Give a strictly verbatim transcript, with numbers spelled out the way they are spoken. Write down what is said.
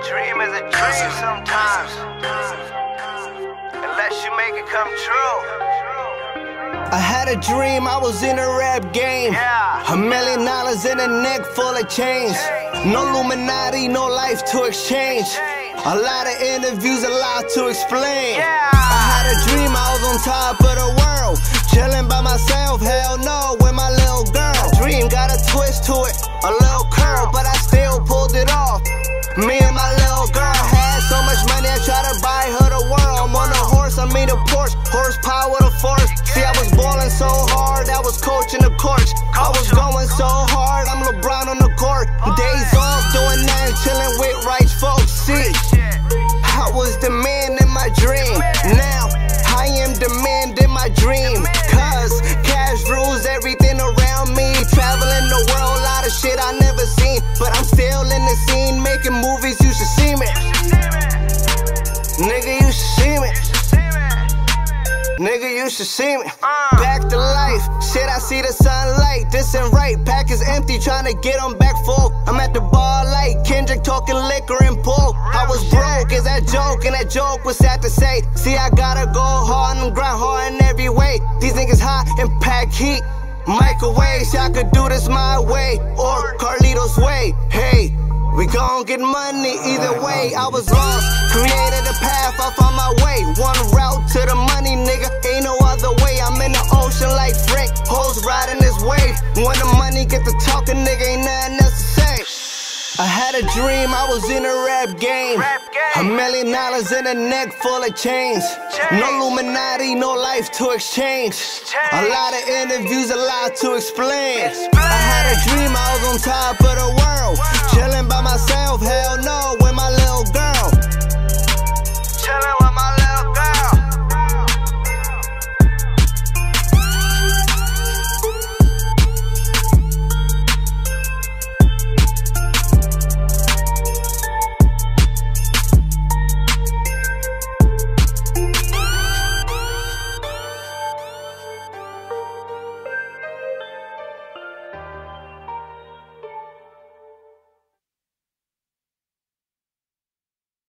dream is a dream sometimes, unless you make it come true. I had a dream, I was in a rap game. Yeah. A million dollars in a neck full of chains. No Illuminati, no life to exchange. A lot of interviews, a lot to explain. Yeah. I had a dream, I was on top of the world, chilling by myself, hell no, with my little girl. Dream got a twist to it, a little curl, but I still pulled it off. Me and my little girl had so much money, I tried to buy her the world. I'm on a horse, I mean a Porsche, horsepower the force. See, I was balling so hard, I was coaching the courts. I was going so hard, I'm LeBron on the court. Days off, doing nothing, chilling with rich folks. See, I was the man in my dream. Now, I am the man in my dream. Cause cash rules everything around me. Traveling the world, a lot of shit I never seen. But I'm still in the scene, making movies, you should see me. Nigga, you should see me. Nigga, you should see me. Back to life, shit, I see the sunlight. This ain't right, pack is empty, trying to get them back full. I'm at the bar like Kendrick talking liquor and pull. I was broke, is that joke? And that joke was sad to say. See, I gotta go hard and grind hard in every way. These niggas hot and pack heat. Microwaves, I could do this my way or Carlito's way. Hey, we gon' get money either way. I was lost, created a path, I found my way. One route to the money, nigga, ain't no other way. I'm in the ocean like Frank, hoes riding this wave. When the money get to talking, nigga, ain't nothing else to say. I had a dream, I was in a rap game. A million dollars in a neck full of chains. No Illuminati, no life to exchange. A lot of interviews, a lot to explain. I had a dream, I was on top of the world, chilling by myself, hell no, with my little girl.